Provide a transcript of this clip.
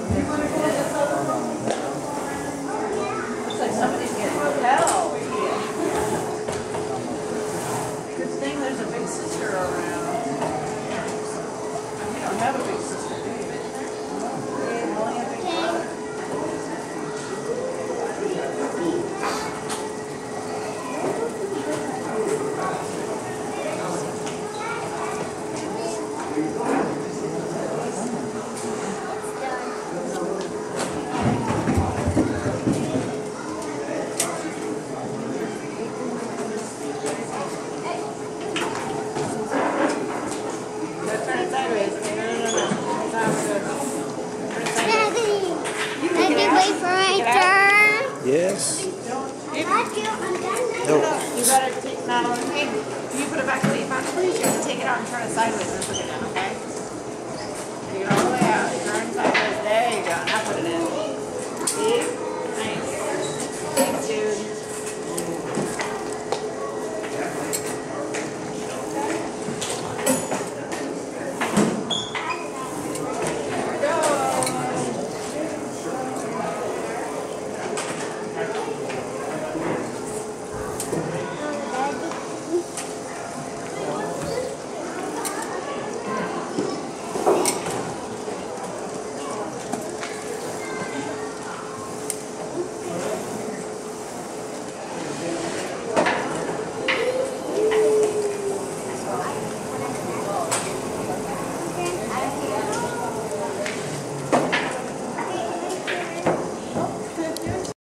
Looks like somebody's getting hell. Good thing there's a big sister around. You don't have a big sister, do you? You only have a big brother. Turn it sideways. No. Sounds good. Turn it sideways. Daddy, wait for my turn. Yes. No. You better take, now, hey, can you put it back where you found it, please? You have to take it out and turn it sideways.